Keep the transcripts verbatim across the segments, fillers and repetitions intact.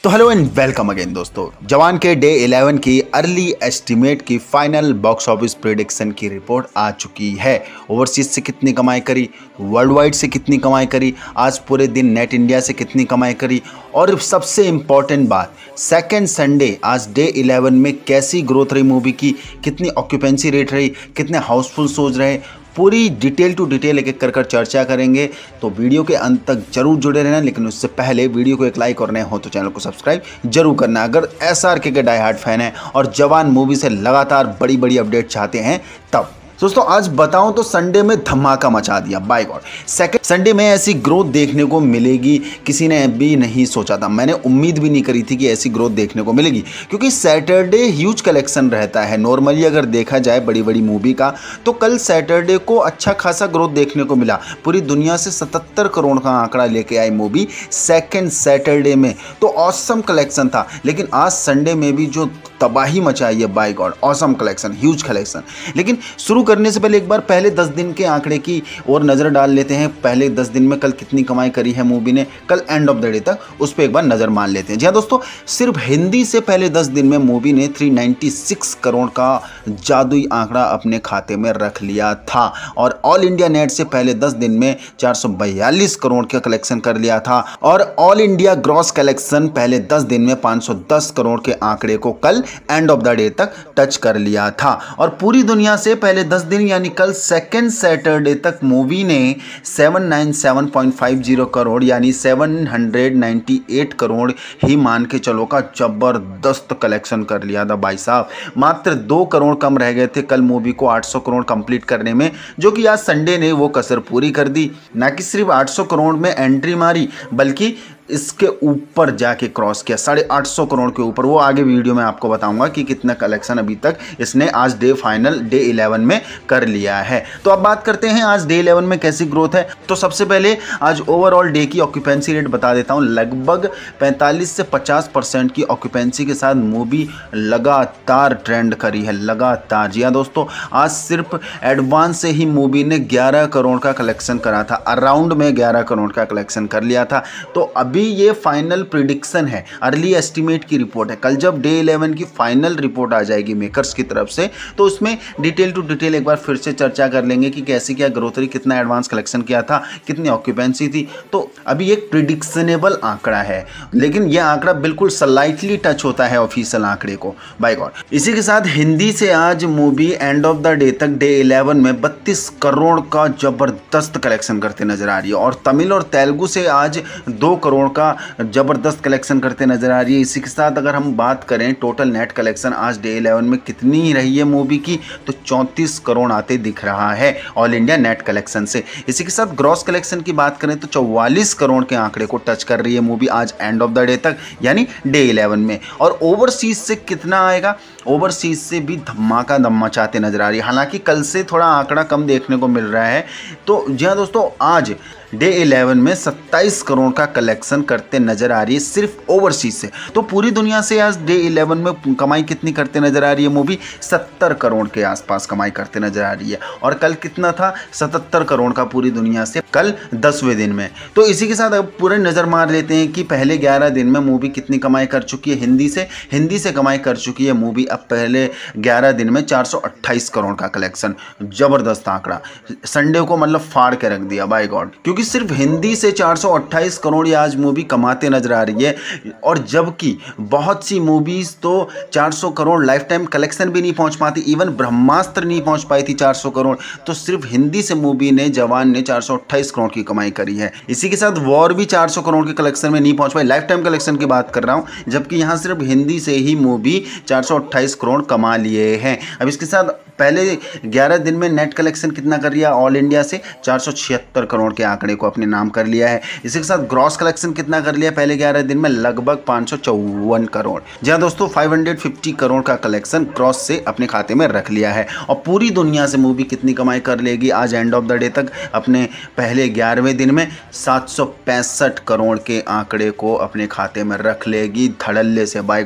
तो hello and welcome again दोस्तों। जवान के डे इलेवन की अर्ली एस्टिमेट की फाइनल बॉक्स ऑफिस प्रेडिक्शन की रिपोर्ट आ चुकी है। ओवरसीज से कितनी कमाई करी, वर्ल्ड वाइड से कितनी कमाई करी, आज पूरे दिन नेट इंडिया से कितनी कमाई करी, और सबसे इम्पॉर्टेंट बात सेकेंड संडे आज डे इलेवन में कैसी ग्रोथ रही मूवी की, कितनी ऑक्यूपेंसी रेट रही, कितने हाउसफुल शोज रहे, पूरी डिटेल टू डिटेल एक एक कर कर चर्चा करेंगे। तो वीडियो के अंत तक जरूर जुड़े रहना, लेकिन उससे पहले वीडियो को एक लाइक और नए हो तो चैनल को सब्सक्राइब जरूर करना अगर एस आर के के डाई हार्ड फैन है और जवान मूवी से लगातार बड़ी बड़ी अपडेट चाहते हैं तब। दोस्तों आज बताऊं तो संडे में धमाका मचा दिया बाय गॉड। सेकंड संडे में ऐसी ग्रोथ देखने को मिलेगी किसी ने भी नहीं सोचा था। मैंने उम्मीद भी नहीं करी थी कि ऐसी ग्रोथ देखने को मिलेगी, क्योंकि सैटरडे ह्यूज कलेक्शन रहता है। नॉर्मली अगर देखा जाए बड़ी बड़ी मूवी का तो कल सैटरडे को अच्छा खासा ग्रोथ देखने को मिला। पूरी दुनिया से सतहत्तर करोड़ का आंकड़ा लेके आई मूवी सेकेंड सैटरडे में, तो ऑसम कलेक्शन था। लेकिन आज संडे में भी जो तबाही मचाई है by God, awesome collection, huge collection. लेकिन शुरू करने से पहले एक बार पहले दस दिन के आंकड़े की और नज़र डाल लेते हैं। पहले दस दिन में कल कितनी कमाई करी है मूवी ने, कल एंड ऑफ द डे तक, उस पर एक बार नज़र मान लेते हैं। जी हाँ दोस्तों, सिर्फ हिंदी से पहले दस दिन में मूवी ने तीन सौ छियानवे करोड़ का जादुई आंकड़ा अपने खाते में रख लिया था, और ऑल इंडिया नेट से पहले दस दिन में चार सौ बयालीस करोड़ का कलेक्शन कर लिया था, और ऑल इंडिया ग्रॉस कलेक्शन पहले दस दिन में पाँच सौ दस करोड़ के आंकड़े को कल एंड ऑफ द डे तक टच कर लिया था। और पूरी दुनिया से पहले दस दिन यानी कल सेकेंड सैटरडे तक मूवी ने सात सौ सत्तानवे पॉइंट पाँच करोड़ यानी सात सौ अट्ठानवे करोड़ ही मान के चलो का जबरदस्त कलेक्शन कर लिया था भाई साहब। मात्र दो करोड़ कम रह गए थे कल मूवी को आठ सौ करोड़ कंप्लीट करने में, जो कि आज संडे ने वो कसर पूरी कर दी। ना कि सिर्फ आठ सौ करोड़ में एंट्री मारी, बल्कि इसके ऊपर जाके क्रॉस किया, साढ़े आठ सौ करोड़ के ऊपर। वो आगे वीडियो में आपको बताऊंगा कि कितना कलेक्शन अभी तक इसने आज डे फाइनल डे इलेवन में कर लिया है। तो अब बात करते हैं आज डे इलेवन में कैसी ग्रोथ है। तो सबसे पहले आज ओवरऑल डे की ऑक्यूपेंसी रेट बता देता हूं। लगभग पैंतालीस से पचास परसेंट की ऑक्यूपेंसी के साथ मूवी लगातार ट्रेंड करी है, लगातार। जी हाँ दोस्तों, आज सिर्फ एडवांस से ही मूवी ने ग्यारह करोड़ का कलेक्शन करा था, अराउंड में ग्यारह करोड़ का कलेक्शन कर लिया था। तो अब अभी ये फाइनल प्रिडिक्शन है, अर्ली एस्टिमेट की रिपोर्ट है। कल जब डे इलेवन की फाइनल रिपोर्ट आ जाएगी मेकर्स की तरफ से, तो उसमें डिटेल टू डिटेल एक बार फिर से चर्चा कर लेंगे कि कैसी क्या ग्रोथ रही, कितना एडवांस कलेक्शन किया था, कितनी ऑक्यूपेंसी थी। तो अभी एक प्रिडिक्शनेबल आंकड़ा है, लेकिन यह आंकड़ा बिल्कुल स्लाइटली टच होता है ऑफिशियल आंकड़े को बाय गॉड। इसी के साथ हिंदी से आज movie end of the day तक डे इलेवन में बत्तीस करोड़ का जबरदस्त कलेक्शन करते नजर आ रही है, और तमिल और तेलुगु से आज दो करोड़ का जबरदस्त कलेक्शन करते नजर आ रही है। इसी के साथ अगर हम बात करें टोटल नेट कलेक्शन आज डे इलेवन में कितनी रही है मूवी की, तो चौंतीस करोड़ आते दिख रहा है ऑल इंडिया नेट कलेक्शन से। इसी के साथ ग्रॉस कलेक्शन की बात करें तो चौवालीस करोड़ के आंकड़े को टच कर रही है मूवी आज एंड ऑफ द डे तक, यानी डे इलेवन में। और ओवरसीज से कितना आएगा, ओवरसीज से भी धमाका दम मचाते नजर आ रही है। हालांकि कल से थोड़ा आंकड़ा कम देखने को मिल रहा है। तो जी हाँ दोस्तों, आज डे इलेवन में सत्ताईस करोड़ का कलेक्शन करते नजर आ रही है सिर्फ ओवरसीज से। तो पूरी दुनिया से आज डे इलेवन में कमाई कितनी करते नजर आ रही है मूवी, सत्तर करोड़ के आसपास कमाई करते नजर आ रही है। और कल कितना था, सतहत्तर करोड़ का पूरी दुनिया से कल दसवें दिन में। तो इसी के साथ अब पूरे नजर मार लेते हैं कि पहले ग्यारह दिन में मूवी कितनी कमाई कर चुकी है। हिंदी से हिंदी से कमाई कर चुकी है मूवी अब पहले ग्यारह दिन में चार सौ अट्ठाईस करोड़ का कलेक्शन। जबरदस्त आंकड़ा, संडे को मतलब फाड़ के रख दिया बाय गॉड, क्योंकि सिर्फ हिंदी से चार सौ अट्ठाईस करोड़ आज मूवी कमाते नजर आ रही है। और जबकि बहुत सी मूवीज तो चार सौ करोड़ लाइफ टाइम कलेक्शन भी नहीं पहुंच पाती, इवन ब्रह्मास्त्र नहीं पहुंच पाई थी चार सौ करोड़, तो सिर्फ हिंदी से मूवी ने जवान ने चार सौ अट्ठाईस करोड़ की कमाई करी है। इसी के साथ वॉर भी चार सौ करोड़ के कलेक्शन में नहीं पहुंच पाई, लाइफ टाइम कलेक्शन की बात कर रहा हूं, जबकि यहां सिर्फ हिंदी से ही मूवी चार सौ अट्ठाईस करोड़ कमा लिए हैं। अब इसके साथ पहले ग्यारह दिन में नेट कलेक्शन कितना कर लिया ऑल इंडिया से, चार सौ छिहत्तर करोड़ के आंकड़े को अपने नाम कर लिया है। इसी के साथ ग्रॉस कलेक्शन कितना कर लिया पहले ग्यारह दिन में, लगभग पाँच सौ चौवन करोड़। जी हाँ दोस्तों, पाँच सौ पचास करोड़ का कलेक्शन क्रॉस से अपने खाते में रख लिया है। और पूरी दुनिया से मूवी कितनी कमाई कर लेगी आज एंड ऑफ द डे तक, अपने पहले ग्यारहवें दिन में सात सौ पैंसठ करोड़ के आंकड़े को अपने खाते में रख लेगी धड़ल्ले से बाय गॉड।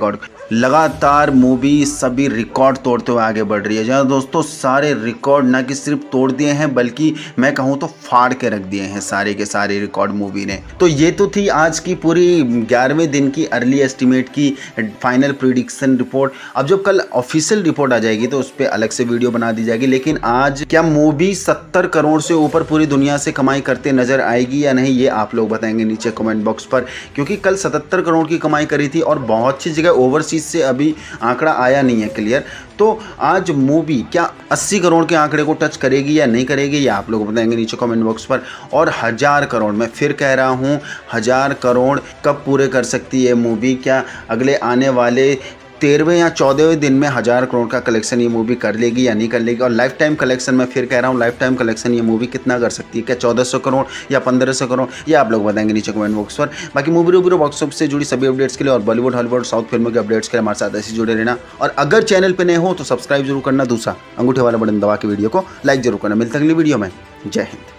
लगातार मूवी सभी रिकॉर्ड तोड़ते हुए आगे बढ़ रही है। जहाँ दोस्तों सारे रिकॉर्ड ना कि सिर्फ तोड़ दिए हैं बल्कि मैं कहूँ तो फाड़ के रख दिए हैं सारे के सारे रिकॉर्ड मूवी ने। तो ये तो थी आज की पूरी ग्यारहवें दिन की अर्ली एस्टिमेट की फाइनल प्रेडिक्शन रिपोर्ट। अब जब कल ऑफिशियल रिपोर्ट आ जाएगी तो उस पर अलग से वीडियो बना दी जाएगी। लेकिन आज क्या मूवी सत्तर करोड़ से ऊपर पूरी दुनिया से कमाई करते नजर आएगी या नहीं, ये आप लोग बताएंगे नीचे कमेंट बॉक्स पर। क्योंकि कल सतहत्तर करोड़ की कमाई करी थी और बहुत सी जगह ओवरसीज से अभी आंकड़ा आया नहीं है क्लियर। तो आज मूवी क्या अस्सी करोड़ के आंकड़े को टच करेगी या नहीं करेगी, ये आप लोग बताएंगे नीचे कमेंट बॉक्स पर। और हजार करोड़, मैं फिर कह रहा हूँ, हजार करोड़ कब पूरे कर सकती है मूवी? क्या अगले आने वाले तेरहवें या चौदहवें दिन में हजार करोड़ का कलेक्शन ये मूवी कर लेगी या नहीं कर लेगी? और लाइफ टाइम कलेक्शन, मैं फिर कह रहा हूँ, लाइफ टाइम कलेक्शन ये मूवी कितना कर सकती है? क्या चौदह सौ करोड़ या पंद्रह सौ करोड़, ये आप लोग बताएंगे नीचे कमेंट बॉक्स पर। बाकी मूवी रिव्यू बॉक्स ऑफिस से जुड़ी सभी अपडेट्स के लिए और बॉलीवुड हॉलीवुड साउथ फिल्मों के अपडेट्स के लिए हमारे साथ ऐसे जुड़े रहना। और अगर चैनल पर नए हो तो सब्सक्राइब जरूर करना। दूसरा अंगूठे वाला बटन दबा के वीडियो को लाइक जरूर करना। मिलते अगली वीडियो में। जय हिंद।